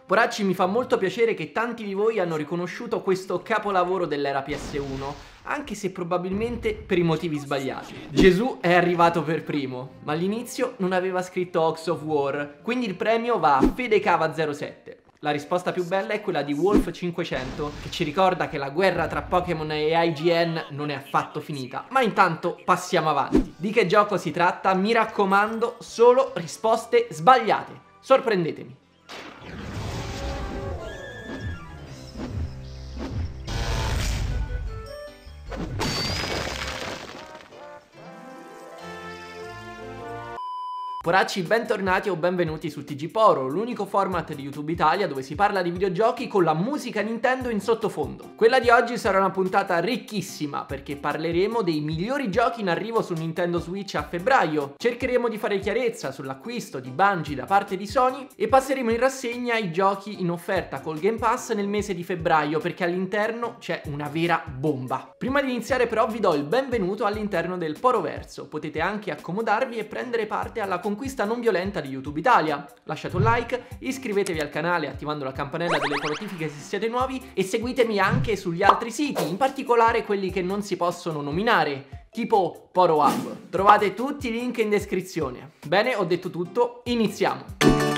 Poracci, mi fa molto piacere che tanti di voi hanno riconosciuto questo capolavoro dell'era PS1, anche se probabilmente per i motivi sbagliati. Gesù è arrivato per primo, ma all'inizio non aveva scritto Hogs of War, quindi il premio va a Fedecava07. La risposta più bella è quella di Wolf500, che ci ricorda che la guerra tra Pokémon e IGN non è affatto finita. Ma intanto passiamo avanti. Di che gioco si tratta? Mi raccomando, solo risposte sbagliate. Sorprendetemi. Poracci, bentornati o benvenuti su TG Poro, l'unico format di YouTube Italia dove si parla di videogiochi con la musica Nintendo in sottofondo. Quella di oggi sarà una puntata ricchissima perché parleremo dei migliori giochi in arrivo su Nintendo Switch a febbraio, cercheremo di fare chiarezza sull'acquisto di Bungie da parte di Sony e passeremo in rassegna i giochi in offerta col Game Pass nel mese di febbraio perché all'interno c'è una vera bomba. Prima di iniziare però vi do il benvenuto all'interno del Poroverso, potete anche accomodarvi e prendere parte alla conquista non violenta di YouTube Italia. Lasciate un like, iscrivetevi al canale attivando la campanella delle notifiche se siete nuovi e seguitemi anche sugli altri siti, in particolare quelli che non si possono nominare, tipo Poro Hub. Trovate tutti i link in descrizione. Bene, ho detto tutto, iniziamo!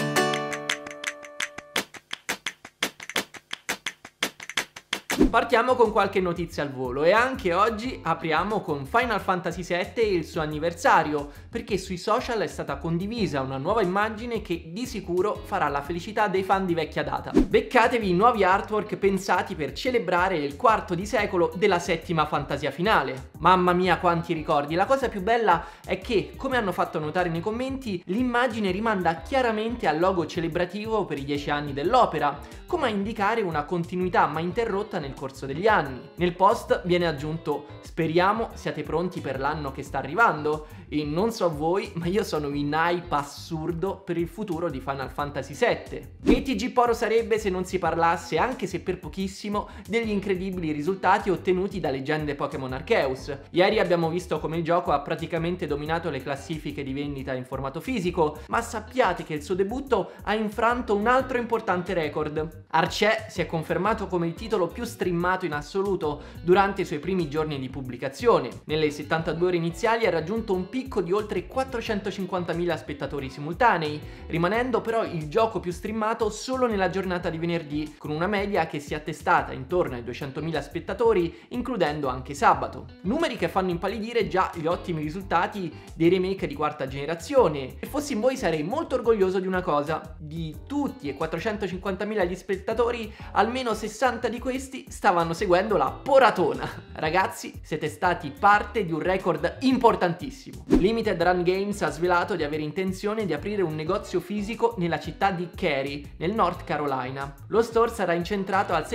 Partiamo con qualche notizia al volo e anche oggi apriamo con Final Fantasy VII e il suo anniversario, perché sui social è stata condivisa una nuova immagine che di sicuro farà la felicità dei fan di vecchia data. Beccatevi i nuovi artwork pensati per celebrare il quarto di secolo della settima fantasia finale. Mamma mia quanti ricordi, la cosa più bella è che, come hanno fatto notare nei commenti, l'immagine rimanda chiaramente al logo celebrativo per i 10 anni dell'opera, come a indicare una continuità mai interrotta nel corso degli anni. Nel post viene aggiunto: speriamo siate pronti per l'anno che sta arrivando, e non so voi ma io sono in hype assurdo per il futuro di Final Fantasy VII. Che TG Poro sarebbe se non si parlasse, anche se per pochissimo, degli incredibili risultati ottenuti da Leggende Pokémon Arceus. Ieri abbiamo visto come il gioco ha praticamente dominato le classifiche di vendita in formato fisico, ma sappiate che il suo debutto ha infranto un altro importante record. Arceus si è confermato come il titolo più streamato in assoluto durante i suoi primi giorni di pubblicazione. Nelle 72 ore iniziali ha raggiunto un picco di oltre 450.000 spettatori simultanei, rimanendo però il gioco più streamato solo nella giornata di venerdì, con una media che si è attestata intorno ai 200.000 spettatori, includendo anche sabato. Numeri che fanno impallidire già gli ottimi risultati dei remake di quarta generazione. Se fossi in voi sarei molto orgoglioso di una cosa: di tutti e 450.000 gli spettatori, almeno 60 di questi stavano seguendo la Poratona. Ragazzi, siete stati parte di un record importantissimo. Limited Run Games ha svelato di avere intenzione di aprire un negozio fisico nella città di Cary, nel North Carolina. Lo store sarà incentrato al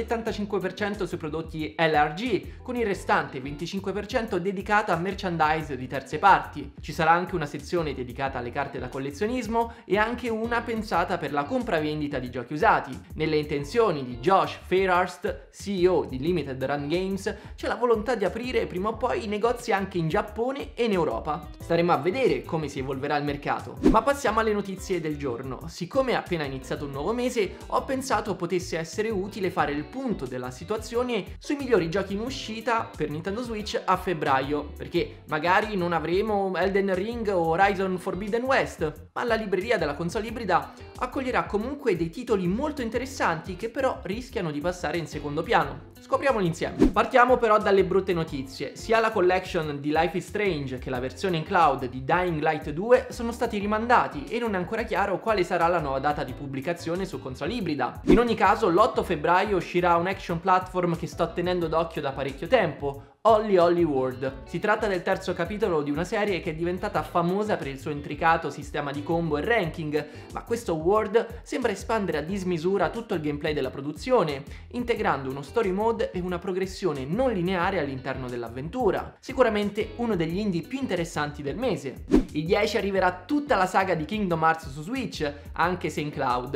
75% sui prodotti LRG, con il restante 25% dedicato a merchandise di terze parti. Ci sarà anche una sezione dedicata alle carte da collezionismo e anche una pensata per la compravendita di giochi usati. Nelle intenzioni di Josh Fairhurst, CEO di Limited Run Games, c'è la volontà di aprire prima o poi negozi anche in Giappone e in Europa. Staremo a vedere come si evolverà il mercato. Ma passiamo alle notizie del giorno. Siccome è appena iniziato un nuovo mese, ho pensato potesse essere utile fare il punto della situazione sui migliori giochi in uscita per Nintendo Switch a febbraio, perché magari non avremo Elden Ring o Horizon Forbidden West, ma la libreria della console ibrida accoglierà comunque dei titoli molto interessanti che però rischiano di passare in secondo piano. Scopriamoli insieme. Partiamo però dalle brutte notizie. Sia la collection di Life is Strange che la versione in cloud di Dying Light 2 sono stati rimandati e non è ancora chiaro quale sarà la nuova data di pubblicazione su console ibrida. In ogni caso, l'8 febbraio uscirà un action platform che sto tenendo d'occhio da parecchio tempo: Holly Holly World. Si tratta del terzo capitolo di una serie che è diventata famosa per il suo intricato sistema di combo e ranking, ma questo World sembra espandere a dismisura tutto il gameplay della produzione, integrando uno story mode e una progressione non lineare all'interno dell'avventura. Sicuramente uno degli indie più interessanti del mese. Il 10 arriverà tutta la saga di Kingdom Hearts su Switch, anche se in cloud.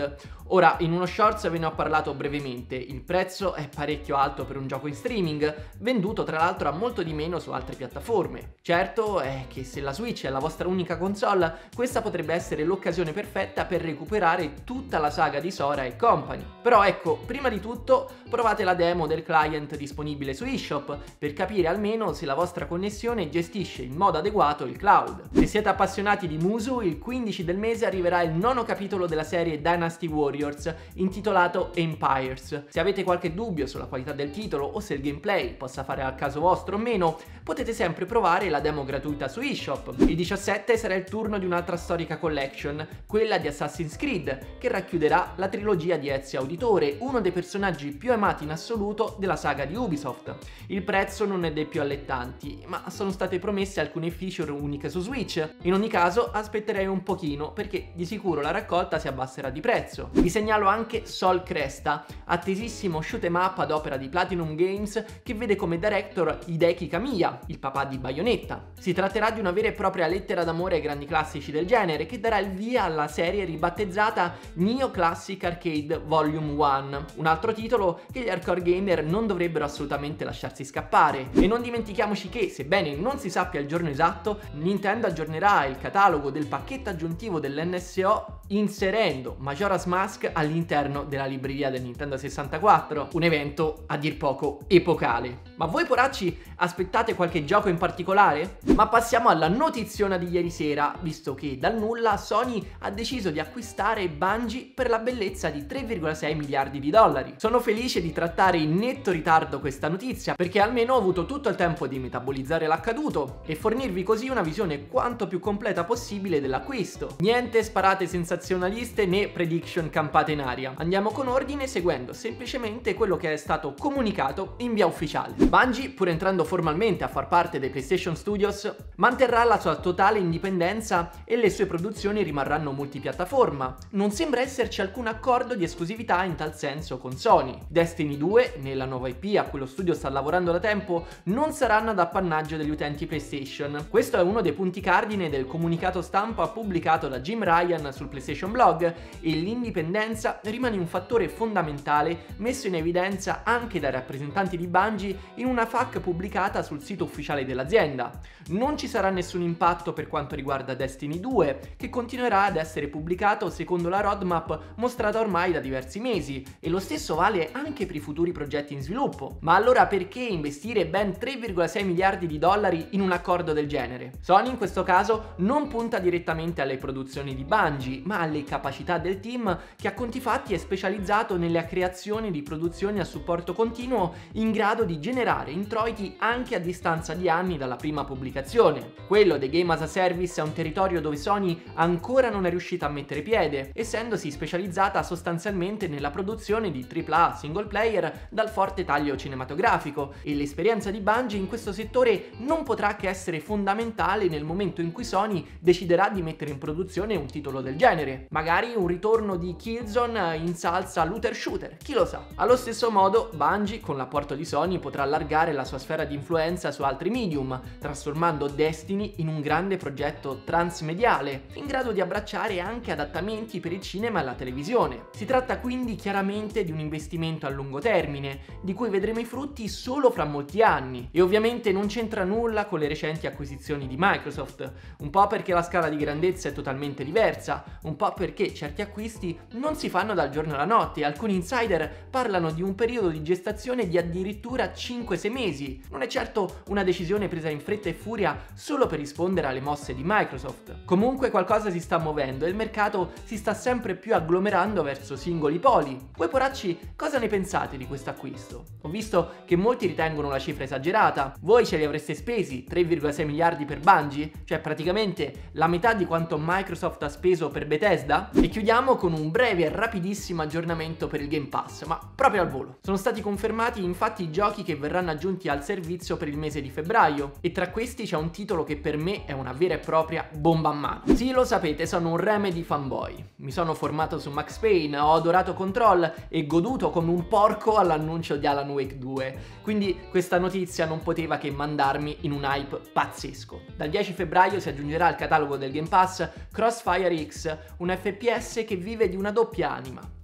Ora, in uno shorts ve ne ho parlato brevemente, il prezzo è parecchio alto per un gioco in streaming, venduto tra l'altro a molto di meno su altre piattaforme. Certo è che se la Switch è la vostra unica console, questa potrebbe essere l'occasione perfetta per recuperare tutta la saga di Sora e compagni. Però ecco, prima di tutto provate la demo del client disponibile su eShop per capire almeno se la vostra connessione gestisce in modo adeguato il cloud. Se siete appassionati di Musu, il 15 del mese arriverà il nono capitolo della serie Dynasty Warriors intitolato Empires. Se avete qualche dubbio sulla qualità del titolo o se il gameplay possa fare al caso vostro o meno, potete sempre provare la demo gratuita su eShop. Il 17 sarà il turno di un'altra storica collection, quella di Assassin's Creed, che racchiuderà la trilogia di Ezio Auditore, uno dei personaggi più amati in assoluto della saga di Ubisoft. Il prezzo non è dei più allettanti, ma sono state promesse alcune feature uniche su Switch. In ogni caso aspetterei un pochino, perché di sicuro la raccolta si abbasserà di prezzo. Vi segnalo anche Sol Cresta, attesissimo shoot 'em up ad opera di Platinum Games, che vede come director Hideki Kamiya, il papà di Bayonetta. Si tratterà di una vera e propria lettera d'amore ai grandi classici del genere, che darà il via alla serie ribattezzata Neo Classic Arcade Volume 1, un altro titolo che gli hardcore gamer non dovrebbero assolutamente lasciarsi scappare. E non dimentichiamoci che, sebbene non si sappia il giorno esatto, Nintendo aggiornerà il catalogo del pacchetto aggiuntivo dell'NSO inserendo Majora's Mask all'interno della libreria del Nintendo 64, un evento a dir poco epocale. Ma voi poracci aspettate qualche gioco in particolare? Ma passiamo alla notiziona di ieri sera, visto che dal nulla Sony ha deciso di acquistare Bungie per la bellezza di 3,6 miliardi di dollari. Sono felice di trattare in netto ritardo questa notizia, perché almeno ho avuto tutto il tempo di metabolizzare l'accaduto e fornirvi così una visione quanto più completa possibile dell'acquisto. Niente sparate sensazionaliste né prediction campate in aria. Andiamo con ordine seguendo semplicemente quello che è stato comunicato in via ufficiale. Bungie, pur entrando formalmente a far parte dei PlayStation Studios, manterrà la sua totale indipendenza e le sue produzioni rimarranno multipiattaforma. Non sembra esserci alcun accordo di esclusività in tal senso con Sony. Destiny 2, nella nuova IP a cui lo studio sta lavorando da tempo, non saranno ad appannaggio degli utenti PlayStation. Questo è uno dei punti cardine del comunicato stampa pubblicato da Jim Ryan sul PlayStation Blog, e l'indipendenza rimane un fattore fondamentale messo in evidenza anche dai rappresentanti di Bungie in una FAQ pubblicata sul sito ufficiale dell'azienda. Non ci sarà nessun impatto per quanto riguarda Destiny 2, che continuerà ad essere pubblicato secondo la roadmap mostrata ormai da diversi mesi, e lo stesso vale anche per i futuri progetti in sviluppo. Ma allora perché investire ben 3,6 miliardi di dollari in un accordo del genere? Sony in questo caso non punta direttamente alle produzioni di Bungie, ma alle capacità del team, che a conti fatti è specializzato nella creazione di produzioni a supporto continuo in grado di generare introiti anche a distanza di anni dalla prima pubblicazione. Quello dei game as a service è un territorio dove Sony ancora non è riuscita a mettere piede, essendosi specializzata sostanzialmente nella produzione di AAA single player dal forte taglio cinematografico, e l'esperienza di Bungie in questo settore non potrà che essere fondamentale nel momento in cui Sony deciderà di mettere in produzione un titolo del genere. Magari un ritorno di Killzone in salsa looter shooter, chi lo sa. Allo stesso modo Bungie, con l'apporto di Sony, potrà allargare la sua sfera di influenza su altri medium, trasformando Destiny in un grande progetto transmediale, in grado di abbracciare anche adattamenti per il cinema e la televisione. Si tratta quindi chiaramente di un investimento a lungo termine, di cui vedremo i frutti solo fra molti anni, e ovviamente non c'entra nulla con le recenti acquisizioni di Microsoft, un po' perché la scala di grandezza è totalmente diversa, un po' perché certi acquisti non si fanno dal giorno alla notte, e alcuni insider parlano di un periodo di gestazione di addirittura 5-6 mesi. Non è certo una decisione presa in fretta e furia solo per rispondere alle mosse di Microsoft. Comunque qualcosa si sta muovendo e il mercato si sta sempre più agglomerando verso singoli poli. Voi poracci, cosa ne pensate di questo acquisto? Ho visto che molti ritengono la cifra esagerata. Voi ce li avreste spesi 3,6 miliardi per Bungie? Cioè praticamente la metà di quanto Microsoft ha speso per Bethesda? E chiudiamo con un breve e rapidissimo aggiornamento per il Game Pass, ma proprio al volo. Sono stati confermati infatti i giochi che verranno aggiunti al servizio per il mese di febbraio, e tra questi c'è un titolo che per me è una vera e propria bomba a mano. Sì, lo sapete, sono un Remedy fanboy. Mi sono formato su Max Payne, ho adorato Control e goduto come un porco all'annuncio di Alan Wake 2, quindi questa notizia non poteva che mandarmi in un hype pazzesco. Dal 10 febbraio si aggiungerà al catalogo del Game Pass Crossfire X, un FPS che vive di una doppia anima.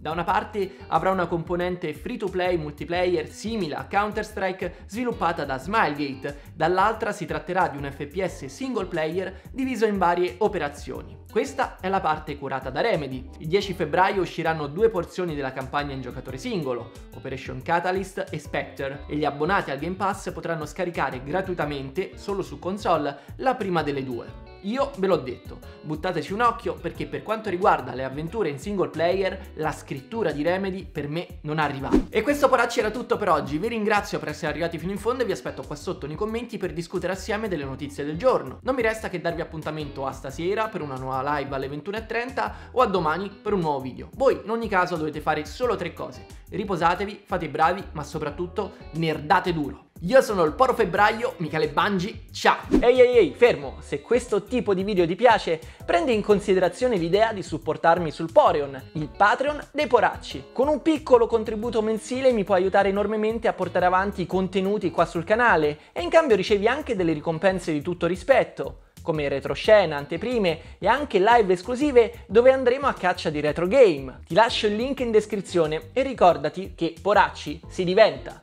Da una parte avrà una componente free-to-play multiplayer simile a Counter-Strike sviluppata da Smilegate, dall'altra si tratterà di un FPS single player diviso in varie operazioni. Questa è la parte curata da Remedy. Il 10 febbraio usciranno 2 porzioni della campagna in giocatore singolo, Operation Catalyst e Spectre, e gli abbonati al Game Pass potranno scaricare gratuitamente, solo su console, la prima delle 2. Io ve l'ho detto, buttateci un occhio perché per quanto riguarda le avventure in single player, la scrittura di Remedy per me non arriva. E questo poracci era tutto per oggi, vi ringrazio per essere arrivati fino in fondo e vi aspetto qua sotto nei commenti per discutere assieme delle notizie del giorno. Non mi resta che darvi appuntamento a stasera per una nuova live alle 21:30 o a domani per un nuovo video. Voi in ogni caso dovete fare solo 3 cose: riposatevi, fate i bravi, ma soprattutto nerdate duro. Io sono il Poro Febbraio, Michele Bangi, ciao! Ehi, fermo! Se questo tipo di video ti piace, prendi in considerazione l'idea di supportarmi sul Poreon, il Patreon dei poracci. Con un piccolo contributo mensile mi puoi aiutare enormemente a portare avanti i contenuti qua sul canale e in cambio ricevi anche delle ricompense di tutto rispetto, come retroscena, anteprime e anche live esclusive dove andremo a caccia di retro game. Ti lascio il link in descrizione e ricordati che poracci si diventa!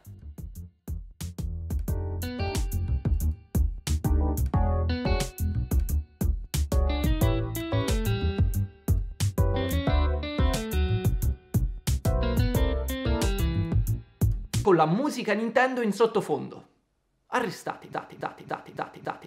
Con la musica Nintendo in sottofondo. Arrestati, dati.